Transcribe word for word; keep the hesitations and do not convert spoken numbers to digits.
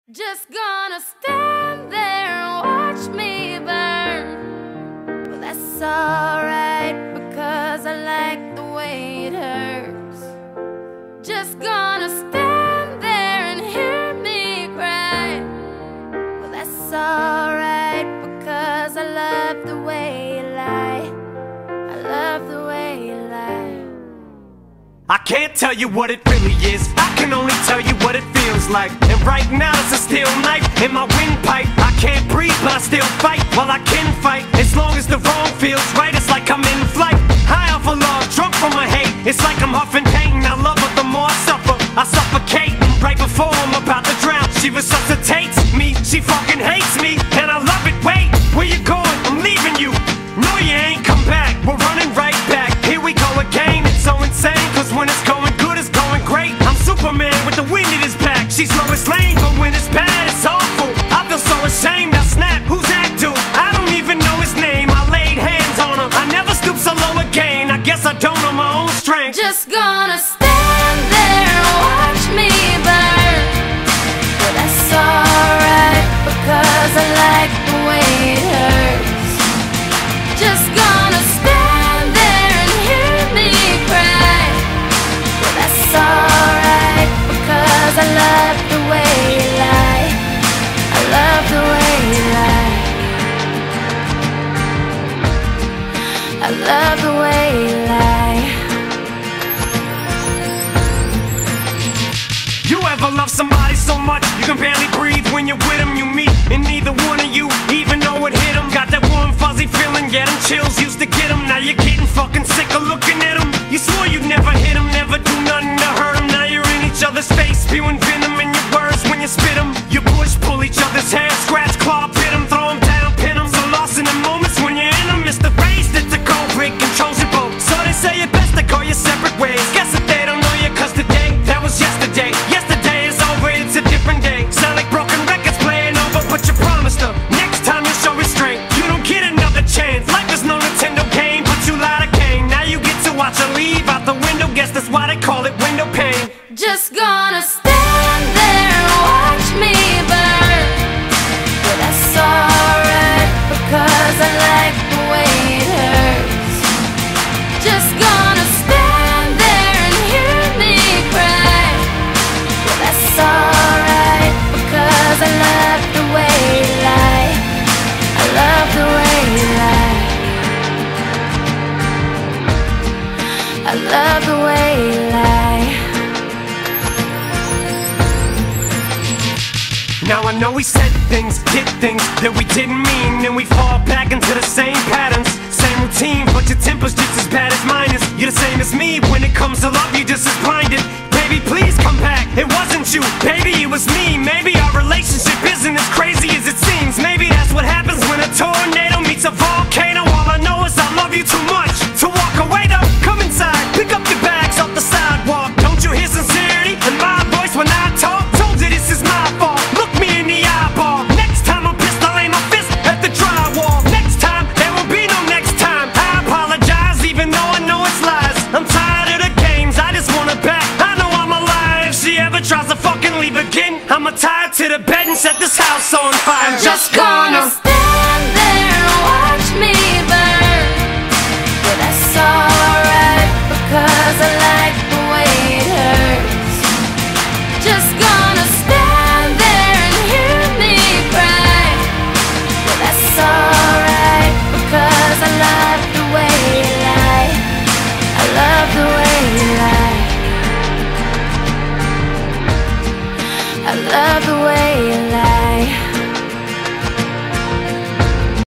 Just gonna stand there and watch me burn. Well, that's alright, because I like the way it hurts. Just gonna stand there and hear me cry. Well, that's alright, because I love the way you lie. I love the way you lie. I can't tell you what it really is, I can only tell you what it feels like. And right now it's a steel knife in my windpipe. I can't breathe but I still fight, while I can fight. As long as the wrong feels right, it's like I'm in flight. High off of love, drunk from my hate. It's like I'm huffing pain, I love her the more I suffer. I suffocate, right before I'm about to drown. She resuscitates me, she fucking hates me, and I love it. Wait, where you going? I'm leaving you. No, you ain't come back, we're running right back. Here we go again, it's so insane, cause when it's going good, it's going great. I'm Superman with the wind in his back. She's Lois Lane, but when it's bad, it's awful. I feel so ashamed, I snap, who's that dude? I don't even know his name, I laid hands on him. I never stoop so low again, I guess I don't know my own strength. Just gonna stand there and watch me burn. Well, that's alright, because I like the way it hurts. Just gonna stand there and hear me cry. Well, that's alright, because I love the way you lie. I love the way you lie. I love the way you lie. You ever love somebody so much you can barely breathe when you're with them? You meet, and neither one of you even know it hit them. Got that warm fuzzy feeling, getting chills used to get them. Now you're getting fucking sick of looking at them. You swore you'd never hit them, never do nothing to hurt them. Now you're in each other's face, spewing venom in your words when you spit them. You push, pull each other's hair, scratch, claw, pit them, throw them down, pin them. So lost in the moments when you're in them, it's the race that's a cold break, controls your boat. So they say it best to go your separate ways. Guess that they don't know you, cause today, that was yesterday. Yesterday is over, it's a different day. Sound like broken records playing over, but you promised her next time you'll show restraint. You don't get another chance, life is no Nintendo game, but you lied again. Now you get to watch her leave out the window, guess that's why they call it window pane. Just gonna stand there and watch me burn. But that's alright, because I like the way it hurts. Just gonna stand there and hear me cry. But that's alright, because I love the way you lie. I love the way you lie. I love the way you lie. Now I know we said things, did things that we didn't mean, and we fall back into the same patterns, same routine, but your temper's just as bad as mine is. You're the same as me, when it comes to love you're just as blinded. Baby, please come back, it wasn't you, baby, it was me. Maybe our relationship isn't as crazy as it seems. Maybe that's what happens when a tornado meets a volcano. All I know is I love you too much to walk away though. Come inside, pick up your bags off the sidewalk. Don't you hear sincerity in my voice when I talk? Told you this is my fault, look me in the eyeball. Next time I'm pissed, I'll aim my fist at the drywall. Next time, there will be no next time. I apologize even though I know it's lies. I'm tired of the games, I just want her back. I know I'm alive, if she ever tries to fucking leave again, I'ma tie her to the bed and set this house on fire. I'm just gonna stand there and watch me burn. But that's alright, because I like the way it hurts. Just gonna stand there and hear me cry. But that's alright, because I love the way you lie. I love the way you lie. I love